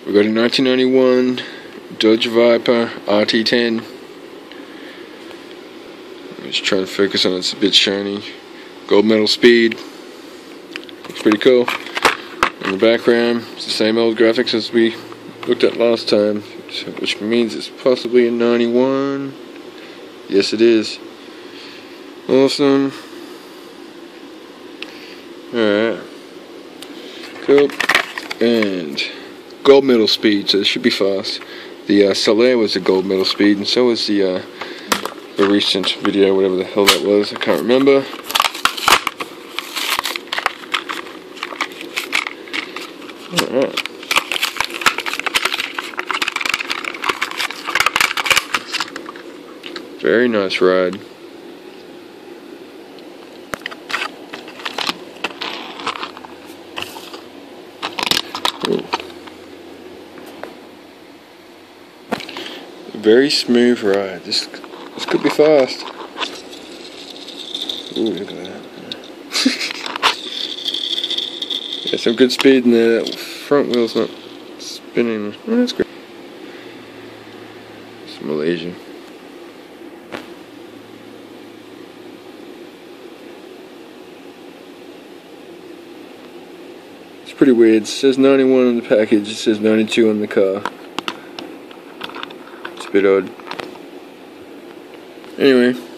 We got a 1991 Dodge Viper RT10. I'm just trying to focus on it, it's a bit shiny. Gold medal speed. Looks pretty cool. In the background, it's the same old graphics as we looked at last time, which means it's possibly a 91. Yes, it is. Awesome. Alright. Cool. And gold medal speed, so it should be fast. The Soler was the gold medal speed, and so was the recent video, whatever the hell that was, I can't remember. Alright. Very nice ride. Ooh. Very smooth ride. This could be fast. Ooh, look at that. Yeah, some good speed in there. That front wheel's not spinning. Oh, that's great. It's Malaysia. It's pretty weird. It says 91 on the package, it says 92 on the car. It's a bit odd. Anyway.